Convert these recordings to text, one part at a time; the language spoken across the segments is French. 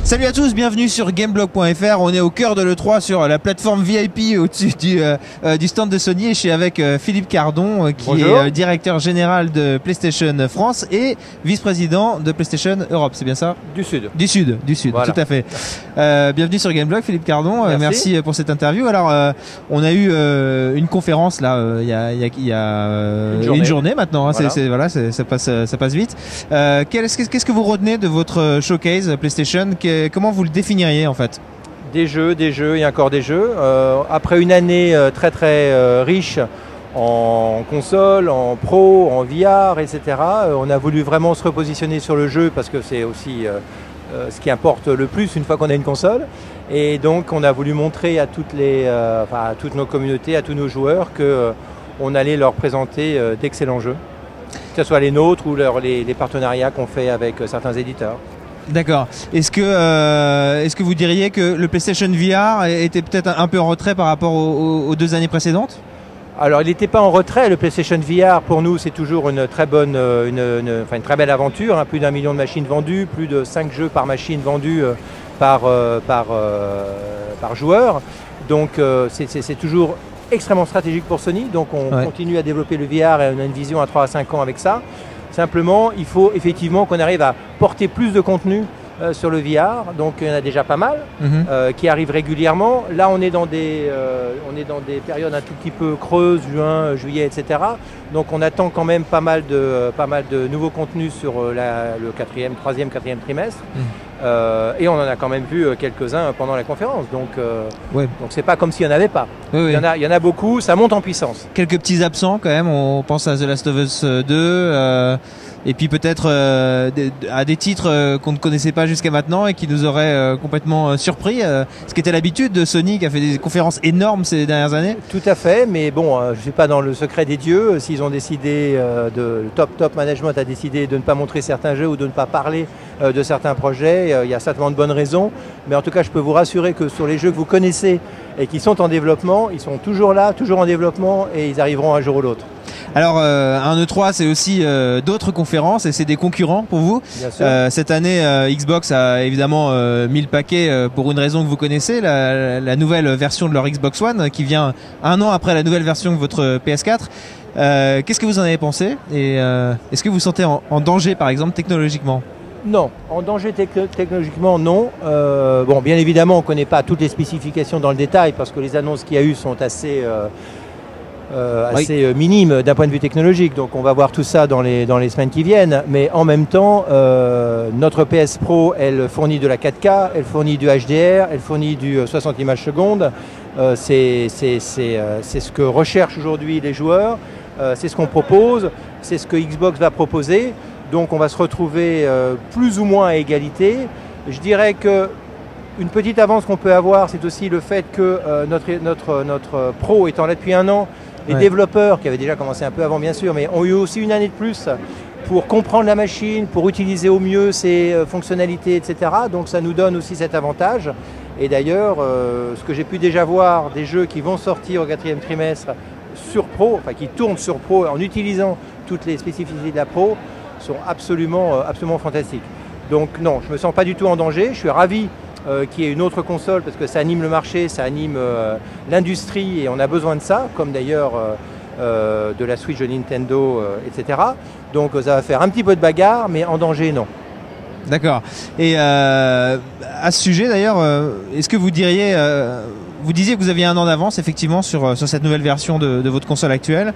Salut à tous, bienvenue sur Gameblog.fr. On est au cœur de l'E3 sur la plateforme VIP au-dessus du stand de Sony et je suis avec Philippe Cardon qui Bonjour. est directeur général de PlayStation France et vice-président de PlayStation Europe, c'est bien ça? Du Sud. Du Sud, Voilà. tout à fait. Bienvenue sur Gameblog, Philippe Cardon. Merci. Pour cette interview. Alors, on a eu une conférence là, il y a une journée maintenant. Hein, Voilà. ça passe vite. Qu'est-ce que vous retenez de votre showcase PlayStation? Comment vous le définiriez en fait? Des jeux et encore des jeux. Après une année très riche en console, en pro, en VR, etc., on a voulu vraiment se repositionner sur le jeu parce que c'est aussi ce qui importe le plus une fois qu'on a une console. Et donc on a voulu montrer à toutes nos communautés, à tous nos joueurs qu'on allait leur présenter d'excellents jeux, que ce soit les nôtres ou les partenariats qu'on fait avec certains éditeurs. D'accord. Est-ce que vous diriez que le PlayStation VR était peut-être un peu en retrait par rapport aux 2 années précédentes? Alors il n'était pas en retrait, le PlayStation VR pour nous c'est toujours une très belle aventure, hein, plus d'1 million de machines vendues, plus de 5 jeux par machine vendus par joueur. Donc c'est toujours extrêmement stratégique pour Sony, donc on continue à développer le VR et on a une vision à 3 à 5 ans avec ça. Simplement, il faut effectivement qu'on arrive à porter plus de contenu sur le VR, donc il y en a déjà pas mal qui arrivent régulièrement. Là, on est dans des périodes un tout petit peu creuses, juin, juillet, etc. Donc on attend quand même pas mal de nouveaux contenus sur le 3e, 4e trimestre. Et on en a quand même vu quelques-uns pendant la conférence. Donc c'est pas comme s'il n'y en avait pas. Oui. Il y en a beaucoup, ça monte en puissance. Quelques petits absents quand même, on pense à The Last of Us 2, et puis peut-être à des titres qu'on ne connaissait pas jusqu'à maintenant et qui nous auraient complètement surpris, ce qui était l'habitude de Sony qui a fait des conférences énormes ces dernières années. Tout à fait, mais bon, je ne suis pas dans le secret des dieux. S'ils ont décidé, le top management a décidé de ne pas montrer certains jeux ou de ne pas parler de certains projets, il y a certainement de bonnes raisons. Mais en tout cas, je peux vous rassurer que sur les jeux que vous connaissez et qui sont en développement, ils sont toujours là, toujours en développement et ils arriveront un jour ou l'autre. Alors, un E3, c'est aussi d'autres conférences et c'est des concurrents pour vous. Bien sûr. Cette année, Xbox a évidemment mis le paquet pour une raison que vous connaissez, la nouvelle version de leur Xbox One qui vient 1 an après la nouvelle version de votre PS4. Qu'est-ce que vous en avez pensé et est-ce que vous vous sentez en danger, par exemple, technologiquement? Non, en danger technologiquement, non. Bon, bien évidemment, on ne connaît pas toutes les spécifications dans le détail parce que les annonces qu'il y a eu sont assez minimes d'un point de vue technologique. Donc on va voir tout ça dans les semaines qui viennent. Mais en même temps, notre PS Pro, elle fournit de la 4K, elle fournit du HDR, elle fournit du 60 images secondes. C'est ce que recherchent aujourd'hui les joueurs. C'est ce qu'on propose, c'est ce que Xbox va proposer. Donc on va se retrouver plus ou moins à égalité. Je dirais que une petite avance qu'on peut avoir, c'est aussi le fait que notre Pro étant là depuis 1 an, les développeurs, qui avaient déjà commencé un peu avant bien sûr, mais ont eu aussi une année de plus pour comprendre la machine, pour utiliser au mieux ses fonctionnalités, etc. Donc ça nous donne aussi cet avantage. Et d'ailleurs, ce que j'ai pu déjà voir, des jeux qui vont sortir au 4e trimestre sur Pro, enfin qui tournent sur Pro en utilisant toutes les spécificités de la Pro, sont absolument fantastiques. Donc non, je ne me sens pas du tout en danger. Je suis ravi qu'il y ait une autre console parce que ça anime le marché, ça anime l'industrie et on a besoin de ça, comme d'ailleurs de la Switch de Nintendo, etc. Donc ça va faire un petit peu de bagarre, mais en danger, non. D'accord. Et à ce sujet d'ailleurs, est-ce que vous diriez, vous disiez que vous aviez 1 an d'avance effectivement sur cette nouvelle version de votre console actuelle.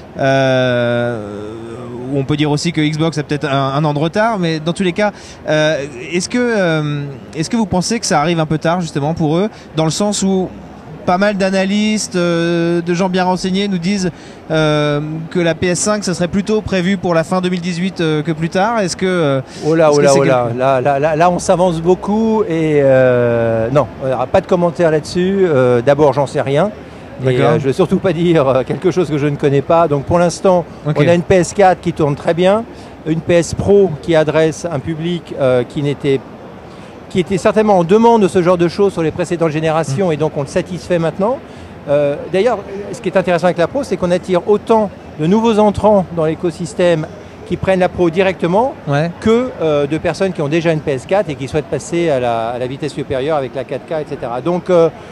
On peut dire aussi que Xbox a peut-être un an de retard, mais dans tous les cas, est-ce que vous pensez que ça arrive un peu tard justement pour eux, dans le sens où pas mal d'analystes, de gens bien renseignés nous disent que la PS5 ça serait plutôt prévu pour la fin 2018 que plus tard. Est-ce que là on s'avance beaucoup et non, il n'y aura pas de commentaire là-dessus. D'abord, j'en sais rien. Et je ne vais surtout pas dire quelque chose que je ne connais pas. Donc pour l'instant, on a une PS4 qui tourne très bien, une PS Pro qui adresse un public qui était certainement en demande de ce genre de choses sur les précédentes générations et donc on le satisfait maintenant. D'ailleurs, ce qui est intéressant avec la Pro, c'est qu'on attire autant de nouveaux entrants dans l'écosystème qui prennent la Pro directement Ouais. que de personnes qui ont déjà une PS4 et qui souhaitent passer à la vitesse supérieure avec la 4K, etc. Donc,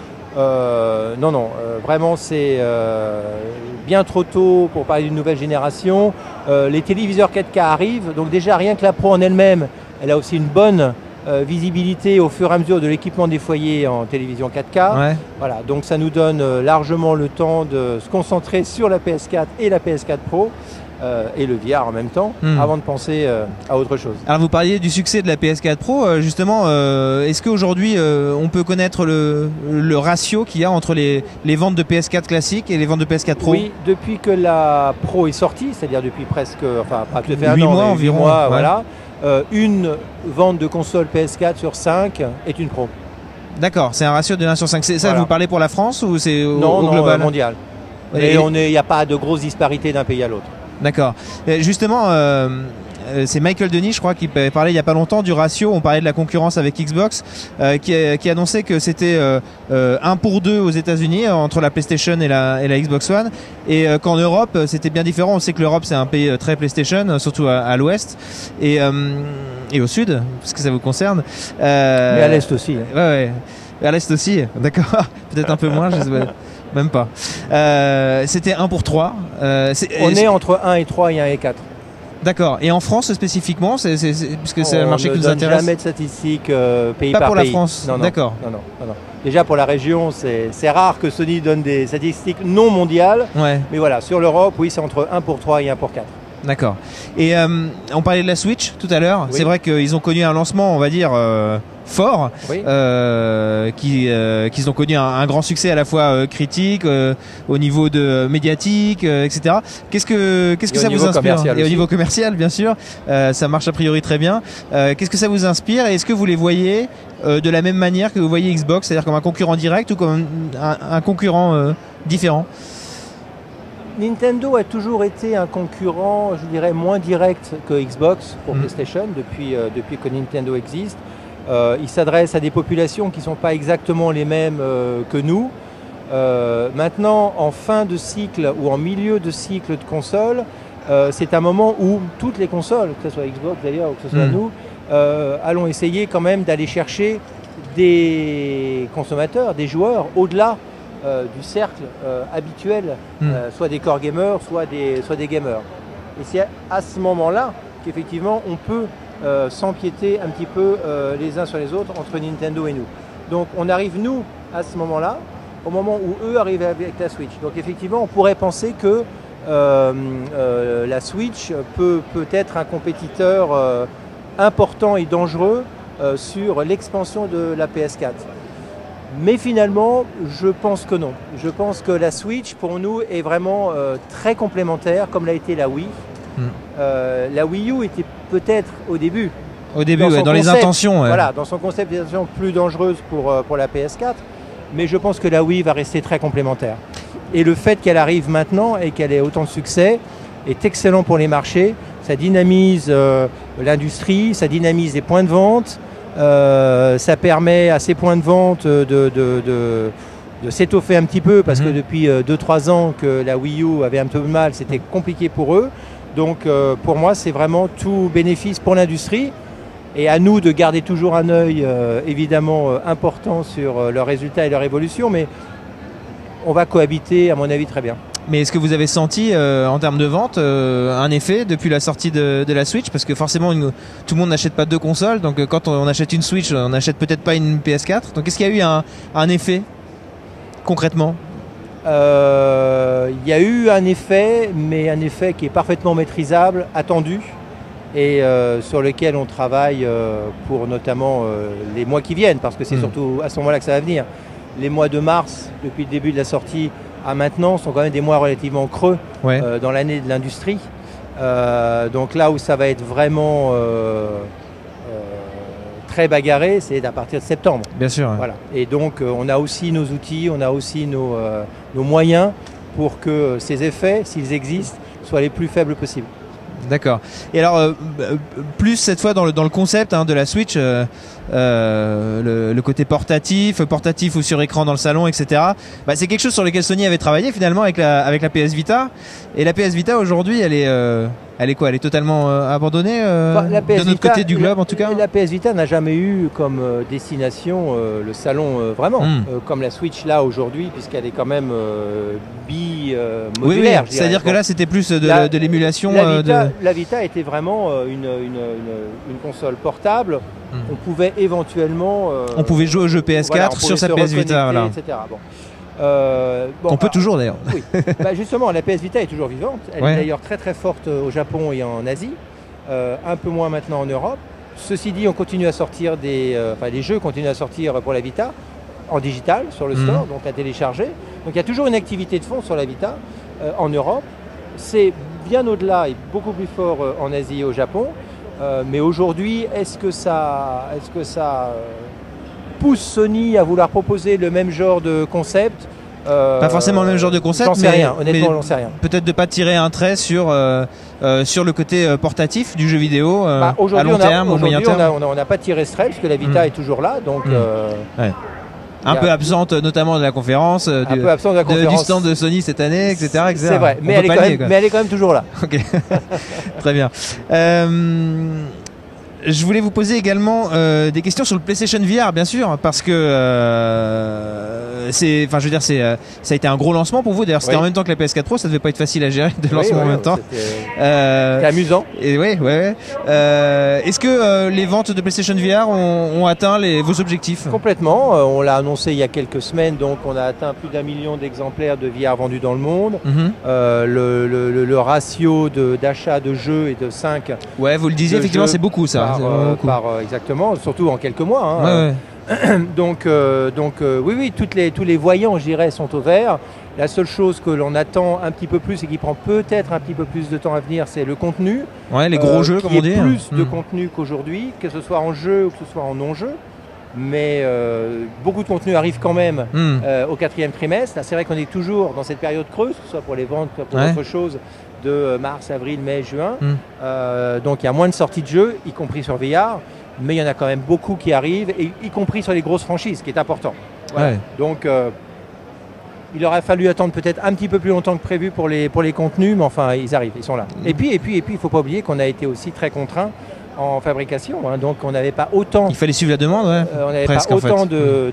non, vraiment, c'est bien trop tôt pour parler d'une nouvelle génération. Les téléviseurs 4K arrivent, donc déjà, rien que la Pro en elle-même, elle a aussi une bonne visibilité au fur et à mesure de l'équipement des foyers en télévision 4K. Ouais. Voilà, donc ça nous donne largement le temps de se concentrer sur la PS4 et la PS4 Pro. Et le VR en même temps, avant de penser à autre chose. Alors vous parliez du succès de la PS4 Pro, justement, est-ce qu'aujourd'hui on peut connaître le ratio qu'il y a entre les ventes de PS4 classiques et les ventes de PS4 Pro? Oui, depuis que la Pro est sortie, c'est-à-dire depuis presque, enfin pas tout à fait un 8 an, mois mais 8 environ, mois, ouais. voilà, une vente de console PS4 sur 5 est une Pro. D'accord, c'est un ratio de 1 sur 5. Ça, Voilà. vous parlez pour la France ou c'est au Non, global? mondial. Et Et il n'y a pas de grosse disparité d'un pays à l'autre. D'accord. Justement, c'est Michael Denis, je crois, qui parlait il n'y a pas longtemps du ratio. On parlait de la concurrence avec Xbox, qui annonçait que c'était 1 pour 2 aux États-Unis entre la PlayStation et la Xbox One, et qu'en Europe c'était bien différent. On sait que l'Europe c'est un pays très PlayStation, surtout à l'Ouest et au Sud, parce que ça vous concerne. Mais à l'Est aussi. Ouais, ouais. À l'Est aussi, d'accord. Peut-être un peu moins, je sais pas. Même pas. C'était 1 pour 3. On est entre 1 et 3 et 1 et 4. D'accord. Et en France spécifiquement, puisque c'est un marché qui nous On ne intéresse. donne jamais de statistiques pays Pas par pour pays. la France. Non, D'accord. Non. Déjà pour la région, c'est rare que Sony donne des statistiques non mondiales. Ouais. Mais voilà, sur l'Europe, oui, c'est entre 1 pour 3 et 1 pour 4. D'accord. Et on parlait de la Switch tout à l'heure. Oui. C'est vrai qu'ils ont connu un lancement, on va dire, fort, Oui. qu'ils ont connu un grand succès à la fois critique, au niveau de médiatique, etc. Qu'est-ce que ça vous inspire? Et au niveau commercial, bien sûr, ça marche a priori très bien. Qu'est-ce que ça vous inspire? Et est-ce que vous les voyez de la même manière que vous voyez Xbox, c'est-à-dire comme un concurrent direct ou comme un concurrent différent? Nintendo a toujours été un concurrent, je dirais, moins direct que Xbox pour PlayStation depuis que Nintendo existe. Il s'adresse à des populations qui ne sont pas exactement les mêmes que nous. Maintenant, en fin de cycle ou en milieu de cycle de console, c'est un moment où toutes les consoles, que ce soit Xbox d'ailleurs ou que ce soit nous, allons essayer quand même d'aller chercher des consommateurs, des joueurs au-delà du cercle habituel, soit des core gamers, soit des gamers. Et c'est à ce moment-là qu'effectivement on peut s'empiéter un petit peu les uns sur les autres entre Nintendo et nous. Donc on arrive nous à ce moment-là, au moment où eux arrivent avec la Switch. Donc effectivement on pourrait penser que la Switch peut être un compétiteur important et dangereux sur l'expansion de la PS4. Mais finalement, je pense que non. Je pense que la Switch, pour nous, est vraiment très complémentaire, comme l'a été la Wii. La Wii U était peut-être au début, dans les intentions. Ouais. Voilà, dans son concept plus dangereuse pour la PS4. Mais je pense que la Wii va rester très complémentaire. Et le fait qu'elle arrive maintenant et qu'elle ait autant de succès est excellent pour les marchés. Ça dynamise l'industrie, ça dynamise les points de vente. Ça permet à ces points de vente de s'étoffer un petit peu parce que depuis 2-3 ans que la Wii U avait un peu de mal, c'était compliqué pour eux. Donc pour moi, c'est vraiment tout bénéfice pour l'industrie et à nous de garder toujours un œil évidemment important sur leurs résultats et leur évolution, mais on va cohabiter à mon avis très bien. Mais est-ce que vous avez senti en termes de vente un effet depuis la sortie de la Switch? Parce que forcément tout le monde n'achète pas 2 consoles, donc quand on achète une Switch, on n'achète peut-être pas une PS4. Donc est-ce qu'il y a eu un effet concrètement? Il y a eu un effet, mais un effet qui est parfaitement maîtrisable, attendu, et sur lequel on travaille pour notamment les mois qui viennent, parce que c'est surtout à ce moment-là que ça va venir. Les mois de mars, depuis le début de la sortie à maintenant, sont quand même des mois relativement creux dans l'année de l'industrie. Donc là où ça va être vraiment très bagarré, c'est à partir de septembre. Bien sûr. Voilà. Et donc on a aussi nos outils, on a aussi nos moyens pour que ces effets, s'ils existent, soient les plus faibles possibles. D'accord. Et alors, plus cette fois dans le concept de la Switch, le côté portatif ou sur écran dans le salon, etc. C'est quelque chose sur lequel Sony avait travaillé finalement avec la PS Vita. Et la PS Vita aujourd'hui, elle est elle est quoi? Elle est totalement abandonnée La PS de notre Vita, côté du globe en tout cas. La PS Vita n'a jamais eu comme destination le salon vraiment, comme la Switch là aujourd'hui, puisqu'elle est quand même bi-modulaire. Oui, c'est-à-dire que là c'était plus de l'émulation. La Vita était vraiment une console portable. On pouvait éventuellement... on pouvait jouer au jeu PS4 sur sa PS Vita. Voilà. Etc. On peut toujours d'ailleurs. Oui. Justement, la PS Vita est toujours vivante. Elle est d'ailleurs très très forte au Japon et en Asie. Un peu moins maintenant en Europe. Ceci dit, on continue à sortir les jeux continuent à sortir pour la Vita en digital sur le store, donc à télécharger. Donc il y a toujours une activité de fond sur la Vita en Europe. C'est bien au-delà et beaucoup plus fort en Asie et au Japon. Mais aujourd'hui, est-ce que ça pousse Sony à vouloir proposer le même genre de concept? Pas forcément le même genre de concept, j'en sais rien, honnêtement, j'en sais rien. Peut-être de ne pas tirer un trait sur le côté portatif du jeu vidéo à long terme, au moyen terme. On n'a pas tiré ce trait, parce que la Vita est toujours là. Donc, un peu absente notamment de la conférence, du stand de Sony cette année, etc. C'est vrai, mais elle est quand même toujours là. Ok, très bien. Je voulais vous poser également des questions sur le PlayStation VR, bien sûr, parce que ça a été un gros lancement pour vous. D'ailleurs, c'était en même temps que la PS4 Pro, ça devait pas être facile à gérer de lancement en même temps. C'était amusant. Et est-ce que les ventes de PlayStation VR ont atteint vos objectifs? Complètement. On l'a annoncé il y a quelques semaines, donc on a atteint plus d'1 million d'exemplaires de VR vendus dans le monde. Le ratio d'achat de jeux est de 5. Ouais, vous le disiez, effectivement, c'est beaucoup ça. Exactement, surtout en quelques mois. Donc oui, tous les voyants, je dirais, sont au vert. La seule chose que l'on attend un petit peu plus et qui prend peut-être un petit peu plus de temps à venir, c'est le contenu. Ouais, les gros jeux, comme on dit. Il y a plus de contenu qu'aujourd'hui, que ce soit en jeu ou que ce soit en non-jeu. Mais beaucoup de contenu arrive quand même au 4e trimestre. C'est vrai qu'on est toujours dans cette période creuse, que ce soit pour les ventes, que pour autre chose, de mars, avril, mai, juin. Donc il y a moins de sorties de jeux, y compris sur VR. Mais il y en a quand même beaucoup qui arrivent, y compris sur les grosses franchises, ce qui est important. Voilà. Donc il aurait fallu attendre peut-être un petit peu plus longtemps que prévu pour les contenus, mais enfin ils arrivent, ils sont là. Et puis il ne faut pas oublier qu'on a été aussi très contraints en fabrication, donc on n'avait pas autant... Il fallait suivre la demande, on n'avait pas autant de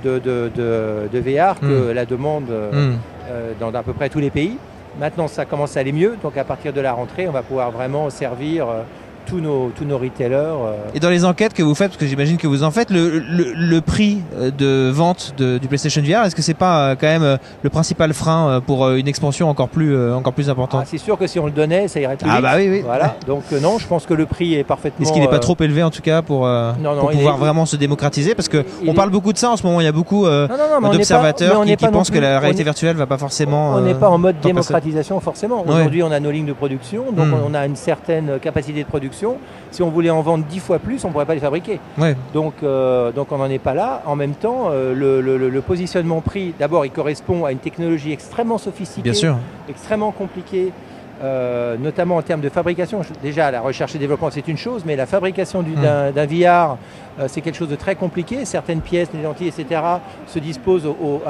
VR que la demande dans à peu près tous les pays. Maintenant ça commence à aller mieux, donc à partir de la rentrée, on va pouvoir vraiment servir tous nos retailers. Et dans les enquêtes que vous faites, parce que j'imagine que vous en faites, le prix de vente du PlayStation VR, est-ce que c'est pas quand même le principal frein pour une expansion encore plus importante? C'est sûr que si on le donnait, ça irait plus vite. Bah oui. Voilà. Donc non, je pense que le prix est parfaitement... Est-ce qu'il n'est pas trop élevé en tout cas pour pouvoir vraiment se démocratiser? Parce qu'on parle beaucoup de ça en ce moment, il y a beaucoup d'observateurs qui pensent que la réalité virtuelle va pas forcément... On n'est pas en mode démocratisation forcément. Aujourd'hui, on a nos lignes de production, donc on a une certaine capacité de production. Si on voulait en vendre 10 fois plus, on ne pourrait pas les fabriquer. Donc on n'en est pas là. En même temps, le positionnement prix, d'abord, il correspond à une technologie extrêmement sophistiquée, extrêmement compliquée, notamment en termes de fabrication. Déjà, la recherche et développement, c'est une chose, mais la fabrication d'un VR, c'est quelque chose de très compliqué. Certaines pièces, les lentilles, etc., se disposent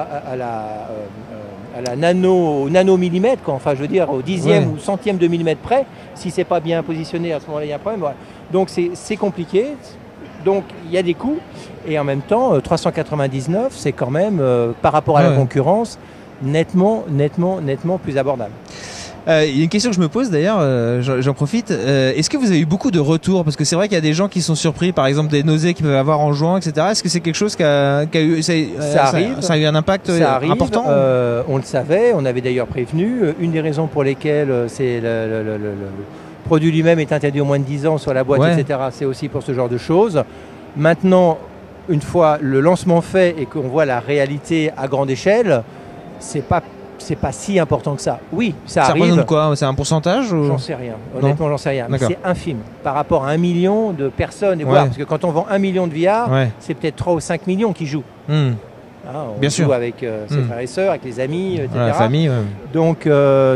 à la au nanomillimètre, enfin je veux dire au dixième ou centième de millimètre près. Si c'est pas bien positionné, à ce moment-là, il y a un problème. Voilà. Donc c'est compliqué. Donc il y a des coûts. Et en même temps, 399, c'est quand même, par rapport à la concurrence, nettement plus abordable. Il y a une question que je me pose d'ailleurs, j'en profite. Est-ce que vous avez eu beaucoup de retours? Parce que c'est vrai qu'il y a des gens qui sont surpris, par exemple des nausées qu'ils peuvent avoir en jouant, etc. Est-ce que c'est quelque chose qui a eu, ça a eu un impact important? On le savait, on avait d'ailleurs prévenu. Une des raisons pour lesquelles c'est le produit lui-même est interdit au moins de 10 ans sur la boîte, etc. C'est aussi pour ce genre de choses. Maintenant, une fois le lancement fait et qu'on voit la réalité à grande échelle, c'est pas si important que ça. Oui, ça arrive. Ça représente quoi? C'est un pourcentage ou... J'en sais rien. Honnêtement, j'en sais rien. Mais c'est infime par rapport à 1 million de personnes. Et parce que quand on vend 1 million de VR, c'est peut-être 3 ou 5 millions qui jouent. On Bien joue sûr. avec ses frères et sœurs, avec les amis, etc. La famille. Donc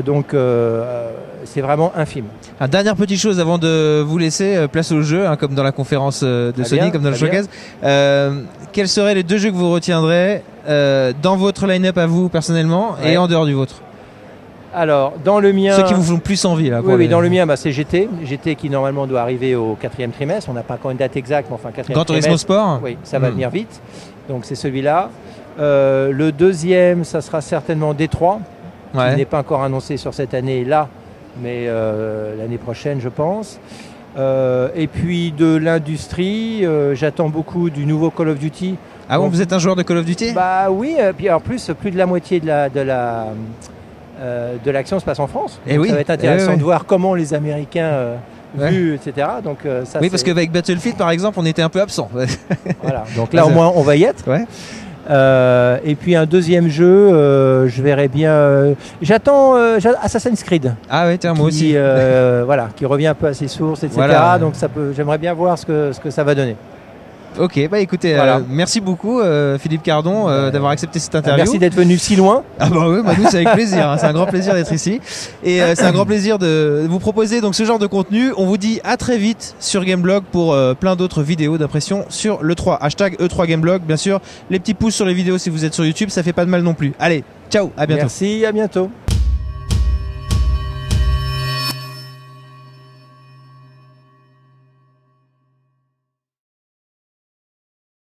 c'est vraiment infime. Dernière petite chose avant de vous laisser, place au jeu, comme dans la conférence de Sony, comme dans le showcase. Quels seraient les 2 jeux que vous retiendrez dans votre line-up à vous personnellement et en dehors du vôtre? Alors, dans le mien... Ceux qui vous font plus envie là. Oui, dans le mien, c'est GT. GT qui normalement doit arriver au 4e trimestre. On n'a pas encore une date exacte, mais enfin 4e Gran Turismo trimestre. Sport. Oui, ça va venir vite. Donc c'est celui-là. Le deuxième, ça sera certainement D3, qui n'est pas encore annoncé sur cette année-là, mais l'année prochaine, je pense. Et puis de l'industrie, j'attends beaucoup du nouveau Call of Duty. Ah bon, vous êtes un joueur de Call of Duty? Bah oui, puis en plus, plus de la moitié de l'action se passe en France. Et oui. Ça va être intéressant de voir comment les Américains vus, etc. Donc, ça, oui, parce qu'avec Battlefield, par exemple, on était un peu absent. Voilà. Donc là, au moins, on va y être. Ouais. Et puis un deuxième jeu, je verrais bien. J'attends Assassin's Creed. Ah ouais, tiens, moi aussi. Voilà, qui revient un peu à ses sources, etc. Voilà. Donc j'aimerais bien voir ce que ça va donner. Ok, bah écoutez, merci beaucoup Philippe Cardon d'avoir accepté cette interview. Merci d'être venu si loin. Ah bah oui, nous c'est avec plaisir, c'est un grand plaisir d'être ici. Et c'est un grand plaisir de vous proposer donc ce genre de contenu. On vous dit à très vite sur Gameblog pour plein d'autres vidéos d'impression sur l'E3. Hashtag E3 Gameblog, bien sûr. Les petits pouces sur les vidéos si vous êtes sur YouTube, ça fait pas de mal non plus. Allez, ciao, à bientôt. Merci, à bientôt.